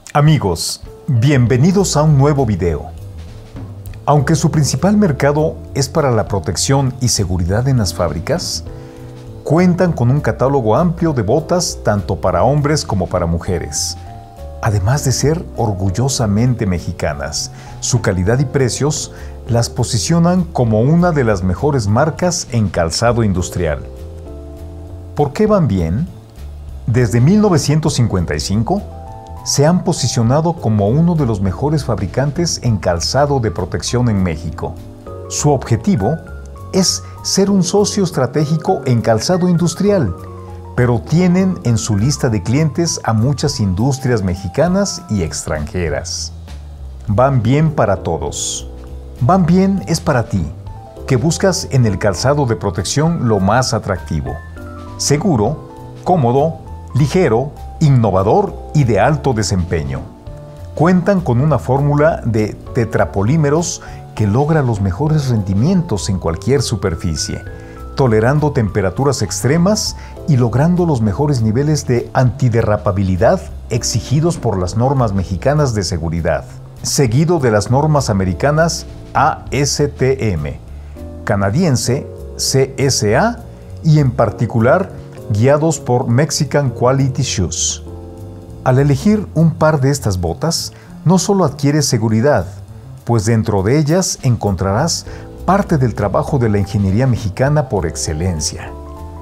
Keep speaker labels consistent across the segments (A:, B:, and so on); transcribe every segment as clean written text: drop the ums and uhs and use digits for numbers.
A: Amigos, bienvenidos a un nuevo video. Aunque su principal mercado es para la protección y seguridad en las fábricas, cuentan con un catálogo amplio de botas tanto para hombres como para mujeres. Además de ser orgullosamente mexicanas, su calidad y precios las posicionan como una de las mejores marcas en calzado industrial. ¿Por qué van bien? Desde 1955, se han posicionado como uno de los mejores fabricantes en calzado de protección en México. Su objetivo es ser un socio estratégico en calzado industrial, pero tienen en su lista de clientes a muchas industrias mexicanas y extranjeras. Van bien para todos. Van bien es para ti, que buscas en el calzado de protección lo más atractivo. Seguro, cómodo, ligero, innovador y de alto desempeño. Cuentan con una fórmula de tetrapolímeros que logra los mejores rendimientos en cualquier superficie, tolerando temperaturas extremas y logrando los mejores niveles de antiderrapabilidad exigidos por las normas mexicanas de seguridad, seguido de las normas americanas ASTM, canadiense CSA y en particular guiados por Mexican Quality Shoes. Al elegir un par de estas botas, no solo adquieres seguridad, pues dentro de ellas encontrarás parte del trabajo de la ingeniería mexicana por excelencia.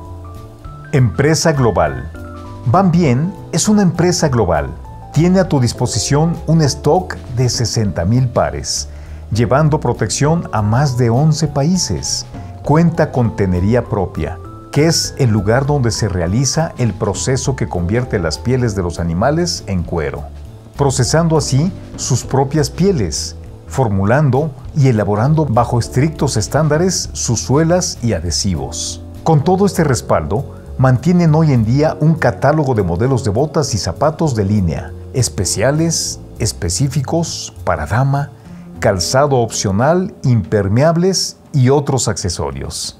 A: Empresa global. Van Bien es una empresa global. Tiene a tu disposición un stock de 60,000 pares, llevando protección a más de 11 países. Cuenta con tenería propia, que es el lugar donde se realiza el proceso que convierte las pieles de los animales en cuero, procesando así sus propias pieles, formulando y elaborando bajo estrictos estándares sus suelas y adhesivos. Con todo este respaldo, mantienen hoy en día un catálogo de modelos de botas y zapatos de línea, especiales, específicos, para dama, calzado opcional, impermeables y otros accesorios.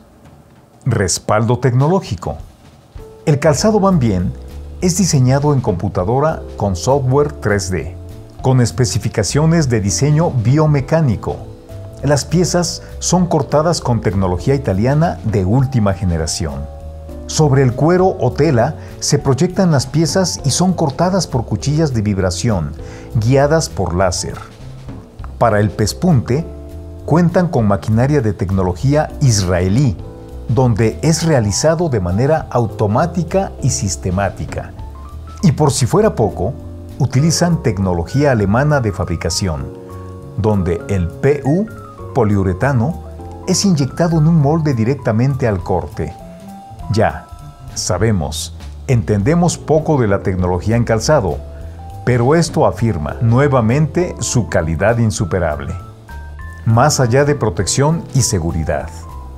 A: Respaldo tecnológico. El calzado Van Bien es diseñado en computadora con software 3D, con especificaciones de diseño biomecánico. Las piezas son cortadas con tecnología italiana de última generación. Sobre el cuero o tela se proyectan las piezas y son cortadas por cuchillas de vibración, guiadas por láser. Para el pespunte, cuentan con maquinaria de tecnología israelí, donde es realizado de manera automática y sistemática. Y por si fuera poco, utilizan tecnología alemana de fabricación, donde el PU, poliuretano, es inyectado en un molde directamente al corte. Ya, sabemos, entendemos poco de la tecnología en calzado, pero esto afirma nuevamente su calidad insuperable, más allá de protección y seguridad.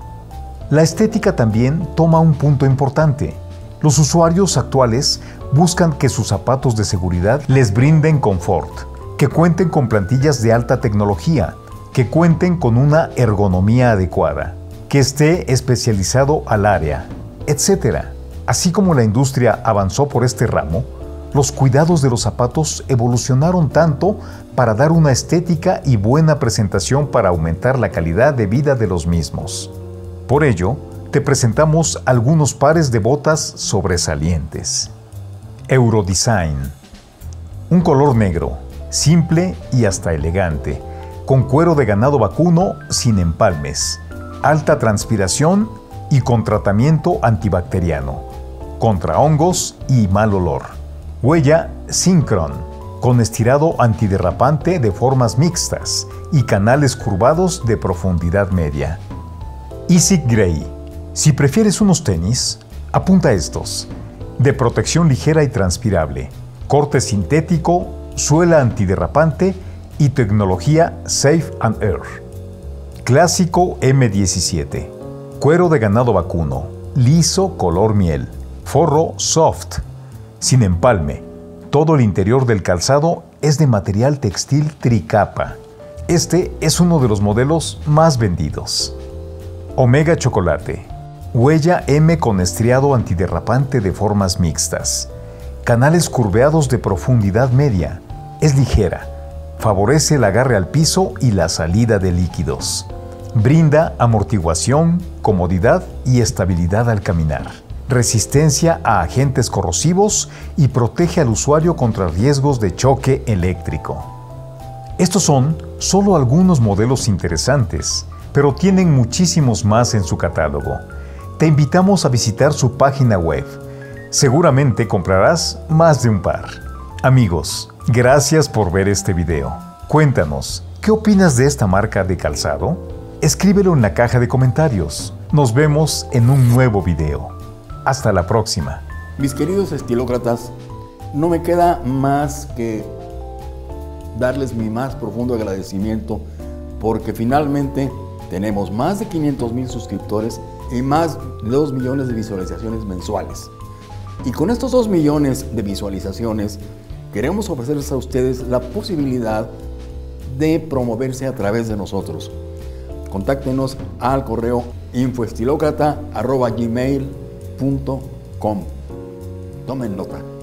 A: La estética también toma un punto importante. Los usuarios actuales buscan que sus zapatos de seguridad les brinden confort, que cuenten con plantillas de alta tecnología, que cuenten con una ergonomía adecuada, que esté especializado al área, etc. Así como la industria avanzó por este ramo, los cuidados de los zapatos evolucionaron tanto para dar una estética y buena presentación para aumentar la calidad de vida de los mismos. Por ello, te presentamos algunos pares de botas sobresalientes. Eurodesign. Un color negro, simple y hasta elegante, con cuero de ganado vacuno sin empalmes, alta transpiración y con tratamiento antibacteriano, contra hongos y mal olor. Huella Synchron, con estirado antiderrapante de formas mixtas y canales curvados de profundidad media. Easy Gray. Si prefieres unos tenis, apunta a estos. De protección ligera y transpirable, corte sintético, suela antiderrapante y tecnología Safe and Air. Clásico M17. Cuero de ganado vacuno, liso color miel. Forro soft, sin empalme. Todo el interior del calzado es de material textil tricapa. Este es uno de los modelos más vendidos. Omega Chocolate. Huella M con estriado antiderrapante de formas mixtas. Canales curveados de profundidad media. Es ligera, favorece el agarre al piso y la salida de líquidos. Brinda amortiguación, comodidad y estabilidad al caminar. Resistencia a agentes corrosivos y protege al usuario contra riesgos de choque eléctrico. Estos son solo algunos modelos interesantes, pero tienen muchísimos más en su catálogo. Te invitamos a visitar su página web. Seguramente comprarás más de un par. Amigos, gracias por ver este video. Cuéntanos, ¿qué opinas de esta marca de calzado? Escríbelo en la caja de comentarios. Nos vemos en un nuevo video. Hasta la próxima.
B: Mis queridos estilócratas, no me queda más que darles mi más profundo agradecimiento porque finalmente tenemos más de 500,000 suscriptores y más de 2 millones de visualizaciones mensuales. Y con estos 2 millones de visualizaciones queremos ofrecerles a ustedes la posibilidad de promoverse a través de nosotros. Contáctenos al correo infoestilocrata@gmail.com. Tomen nota.